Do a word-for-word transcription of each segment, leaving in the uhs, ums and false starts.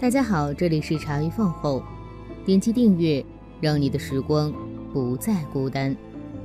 大家好，这里是茶余饭后，点击订阅，让你的时光不再孤单。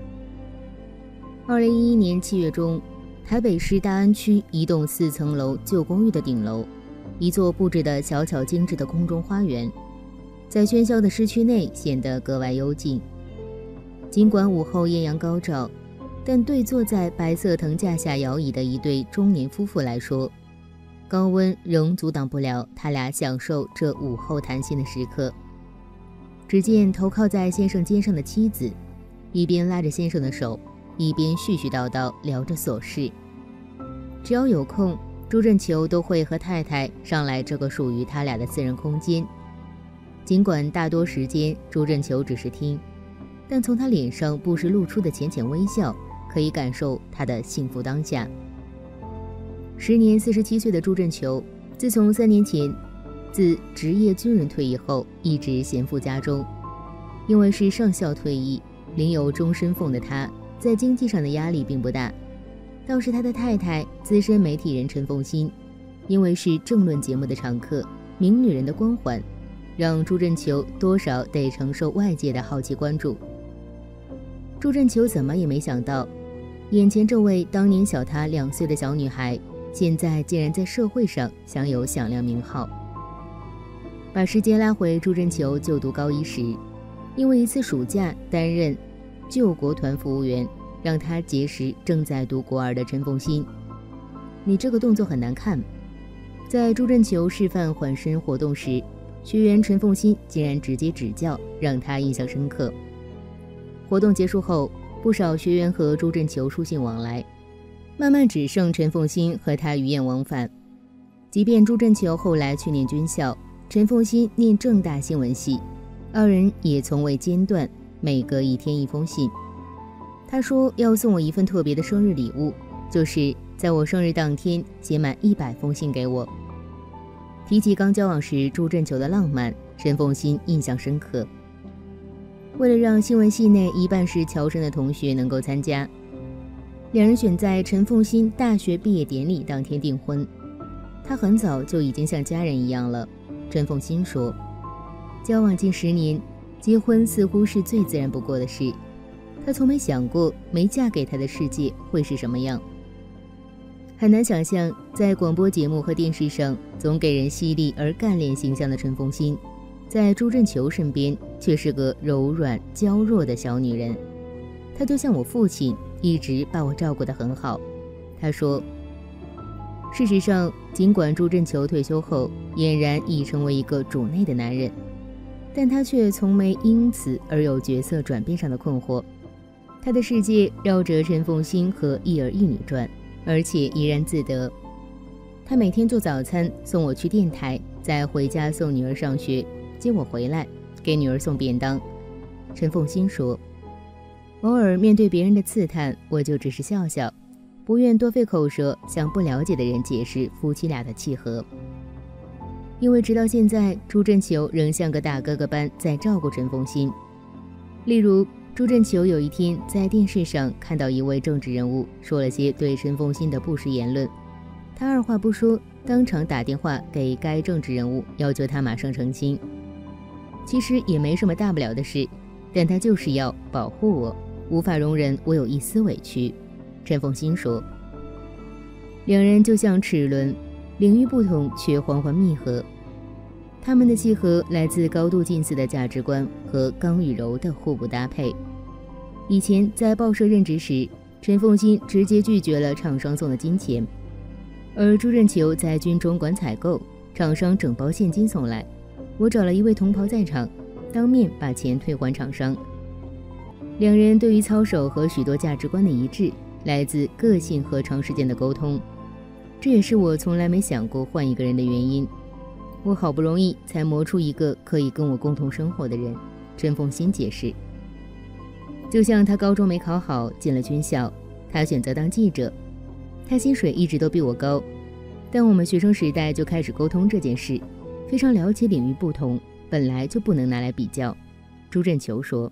二零一一年七月中，台北市大安区一栋四层楼旧公寓的顶楼，一座布置得小巧精致的空中花园，在喧嚣的市区内显得格外幽静。尽管午后艳阳高照，但对坐在白色藤架下摇椅的一对中年夫妇来说，高温仍阻挡不了他俩享受这午后谈心的时刻。只见头靠在先生肩上的妻子，一边拉着先生的手，一边絮絮叨叨聊着琐事。只要有空，朱振球都会和太太上来这个属于他俩的私人空间。尽管大多时间朱振球只是听，但从他脸上不时露出的浅浅微笑，可以感受他的幸福当下。时年四十七岁的朱振球，自从三年前自职业军人退役后，一直闲赋家中。因为是上校退役，领有终身俸的他，在经济上的压力并不大。倒是他的太太，资深媒体人陈凤馨，因为是政论节目的常客，名女人的光环，让朱振球多少得承受外界的好奇关注。朱振球怎么也没想到，眼前这位当年小他两岁的小女孩，现在竟然在社会上享有响亮名号。把时间拉回朱振球就读高一时，因为一次暑假担任救国团服务员，让他结识正在读国二的陈凤馨。你这个动作很难看。在朱振球示范缓身活动时，学员陈凤馨竟然直接指教，让他印象深刻。活动结束后，不少学员和朱振球书信往来，慢慢只剩陈凤馨和他语言往返。即便朱振球后来去念军校，陈凤馨念政大新闻系，二人也从未间断，每隔一天一封信。他说要送我一份特别的生日礼物，就是在我生日当天写满一百封信给我。提起刚交往时朱振球的浪漫，陈凤馨印象深刻。为了让新闻系内一半是侨生的同学能够参加，两人选在陈凤馨大学毕业典礼当天订婚。他很早就已经像家人一样了。陈凤馨说，交往近十年，结婚似乎是最自然不过的事。她从没想过没嫁给他的世界会是什么样。很难想象，在广播节目和电视上总给人犀利而干练形象的陈凤馨，在朱振球身边却是个柔软娇弱的小女人。她就像我父亲，一直把我照顾得很好。他说，事实上，尽管朱振球退休后俨然已成为一个主内的男人，但他却从没因此而有角色转变上的困惑。他的世界绕着陈凤馨和一儿一女转，而且怡然自得。他每天做早餐，送我去电台，再回家送女儿上学，接我回来，给女儿送便当。陈凤馨说，偶尔面对别人的刺探，我就只是笑笑，不愿多费口舌向不了解的人解释夫妻俩的契合。因为直到现在，朱振球仍像个大哥哥般在照顾陈凤馨。例如，朱振球有一天在电视上看到一位政治人物说了些对陈凤馨的不实言论，他二话不说，当场打电话给该政治人物，要求他马上澄清。其实也没什么大不了的事，但他就是要保护我，无法容忍我有一丝委屈。陈凤馨说，两人就像齿轮，领域不同却环环密合。他们的契合来自高度近似的价值观和刚与柔的互补搭配。以前在报社任职时，陈凤馨直接拒绝了厂商送的金钱，而朱振球在军中管采购，厂商整包现金送来，我找了一位同袍在场，当面把钱退还厂商。两人对于操守和许多价值观的一致，来自个性和长时间的沟通，这也是我从来没想过换一个人的原因。我好不容易才磨出一个可以跟我共同生活的人。陈凤馨解释，就像他高中没考好，进了军校，他选择当记者，他薪水一直都比我高，但我们学生时代就开始沟通这件事，非常了解领域不同，本来就不能拿来比较。朱振球说，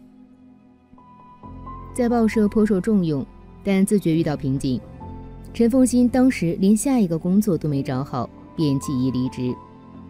在报社颇受重用，但自觉遇到瓶颈。陈凤馨当时连下一个工作都没找好，便起意离职。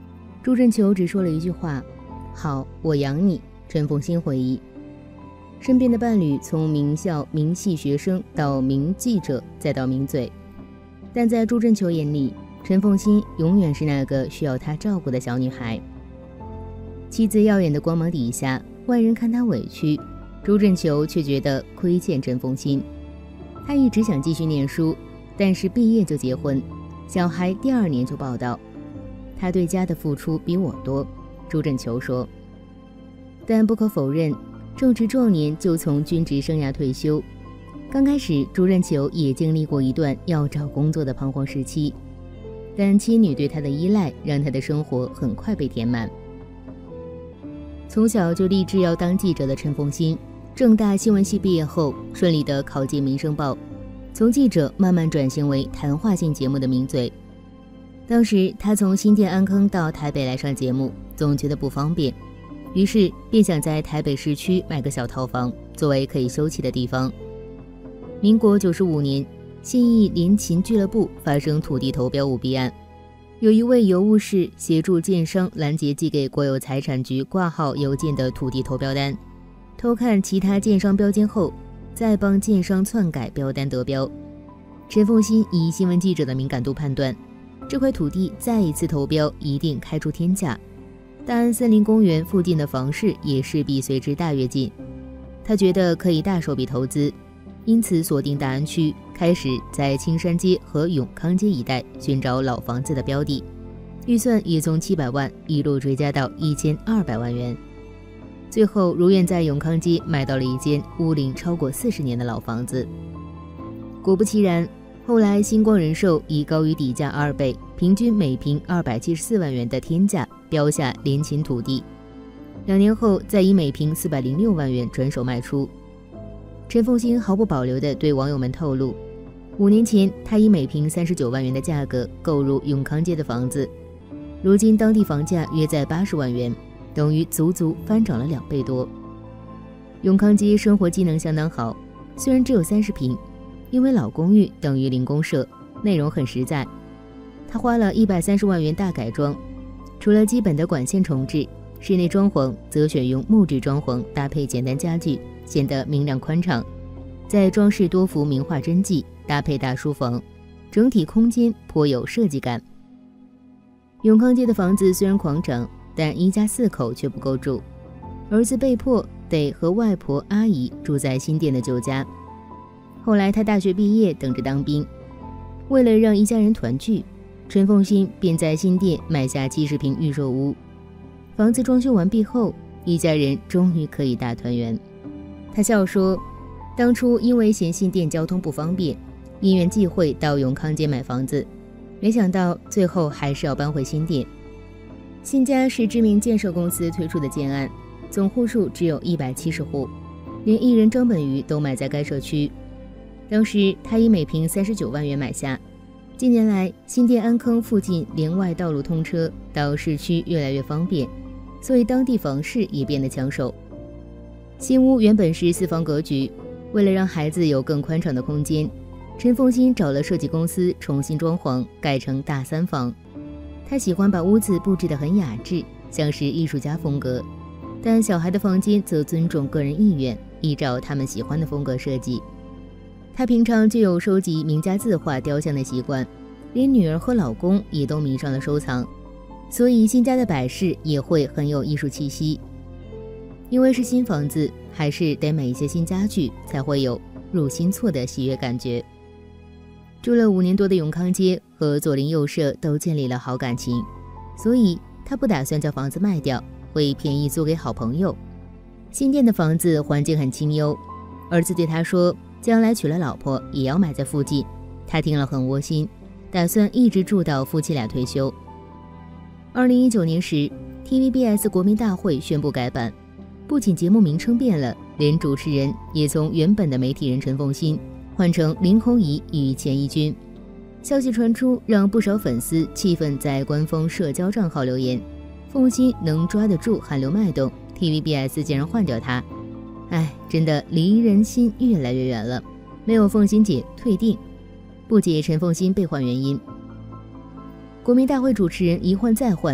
朱振球只说了一句话：好，我养你。陈凤新回忆，身边的伴侣从名校名系学生到名记者再到名嘴，但在朱振球眼里，陈凤新永远是那个需要他照顾的小女孩。妻子耀眼的光芒底下，外人看他委屈，朱振球却觉得亏欠陈凤新。他一直想继续念书，但是毕业就结婚，小孩第二年就报道。他对家的付出比我多，朱振球说。但不可否认，正值壮年就从军职生涯退休。刚开始，朱振球也经历过一段要找工作的彷徨时期，但妻女对他的依赖让他的生活很快被填满。从小就立志要当记者的陈凤新，政大新闻系毕业后，顺利地考进民生报，从记者慢慢转型为谈话性节目的名嘴。当时他从新店安坑到台北来上节目，总觉得不方便，于是便想在台北市区买个小套房，作为可以休憩的地方。民国九十五年，信义联勤俱乐部发生土地投标舞弊案，有一位邮务士协助建商拦截寄给国有财产局挂号邮件的土地投标单，偷看其他建商标间后，再帮建商篡改标单得标。陈凤新以新闻记者的敏感度判断，这块土地再一次投标一定开出天价，大安森林公园附近的房市也势必随之大跃进。他觉得可以大手笔投资，因此锁定大安区，开始在青山街和永康街一带寻找老房子的标的，预算也从七百万一路追加到一千二百万元。最后如愿在永康街买到了一间屋龄超过四十年的老房子。果不其然，后来星光人寿以高于底价二倍，平均每平二百七十四万元的天价标下联勤土地，两年后再以每平四百零六万元转手卖出。陈凤新毫不保留地对网友们透露，五年前他以每平三十九万元的价格购入永康街的房子，如今当地房价约在八十万元，等于足足翻涨了两倍多。永康街生活机能相当好，虽然只有三十平，因为老公寓等于零公设，内容很实在。他花了一百三十万元大改装，除了基本的管线重置，室内装潢则选用木质装潢搭配简单家具，显得明亮宽敞。再装饰多幅名画真迹，搭配大书房，整体空间颇有设计感。永康街的房子虽然狂涨，但一家四口却不够住，儿子被迫得和外婆阿姨住在新店的旧家。后来他大学毕业，等着当兵。为了让一家人团聚，陈凤新便在新店买下七十平预售屋。房子装修完毕后，一家人终于可以大团圆。他笑说，当初因为嫌新店交通不方便，因缘际会到永康街买房子，没想到最后还是要搬回新店。新家是知名建设公司推出的建案，总户数只有一百七十户，连艺人张本鱼都买在该社区。当时他以每平三十九万元买下。近年来，新店安坑附近连外道路通车，到市区越来越方便，所以当地房市也变得抢手。新屋原本是四房格局，为了让孩子有更宽敞的空间，陈凤新找了设计公司重新装潢，改成大三房。他喜欢把屋子布置得很雅致，像是艺术家风格，但小孩的房间则尊重个人意愿，依照他们喜欢的风格设计。他平常就有收集名家字画雕像的习惯，连女儿和老公也都迷上了收藏，所以新家的摆饰也会很有艺术气息。因为是新房子，还是得买一些新家具，才会有入心错的喜悦感觉。住了五年多的永康街和左邻右舍都建立了好感情，所以他不打算将房子卖掉，会便宜租给好朋友。新店的房子环境很清幽，儿子对他说，将来娶了老婆也要买在附近。他听了很窝心，打算一直住到夫妻俩退休。二零一九年时 T V B S 国民大会宣布改版，不仅节目名称变了，连主持人也从原本的媒体人陈凤新换成林弘仪与钱一君。消息传出，让不少粉丝气愤，在官方社交账号留言，凤新能抓得住韩流脉动， T V B S 竟然换掉他。哎，真的离人心越来越远了。没有凤新姐退订，不解陈凤新被换原因。国民大会主持人一换再换，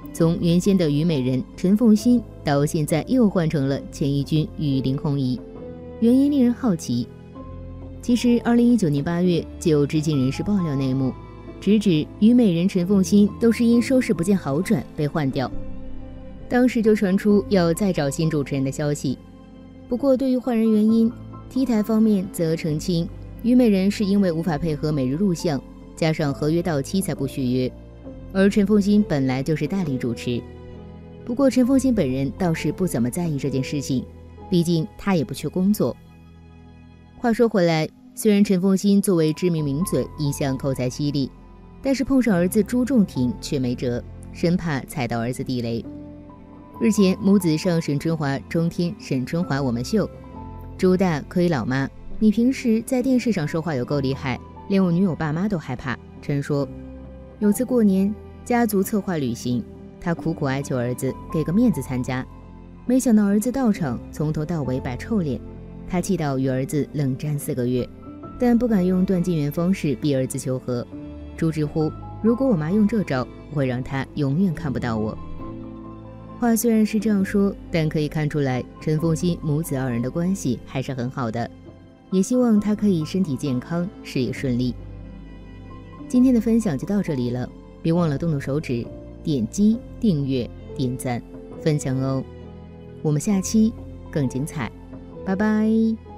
从原先的虞美人陈凤新到现在又换成了钱义军与林弘仪，原因令人好奇。其实二零一九年八月就有知情人士爆料内幕，直指虞美人陈凤新都是因收视不见好转被换掉，当时就传出要再找新主持人的消息。不过对于换人原因，T台方面则澄清，虞美人是因为无法配合每日录像，加上合约到期才不续约，而陈凤新本来就是代理主持。不过陈凤新本人倒是不怎么在意这件事情，毕竟他也不缺工作。话说回来，虽然陈凤新作为知名名嘴一向口才犀利，但是碰上儿子朱仲廷却没辙，生怕踩到儿子地雷。日前母子上沈春华中天沈春华我们秀，朱大亏老妈，你平时在电视上说话有够厉害，连我女友爸妈都害怕。陈说，有次过年家族策划旅行，他苦苦哀求儿子给个面子参加，没想到儿子到场从头到尾摆臭脸，他气到与儿子冷战四个月，但不敢用断金元方式逼儿子求和。朱直呼，如果我妈用这招，我会让她永远看不到我。话虽然是这样说，但可以看出来陈凤新母子二人的关系还是很好的，也希望她可以身体健康，事业顺利。今天的分享就到这里了，别忘了动动手指点击订阅、点赞、分享哦。我们下期更精彩，拜拜。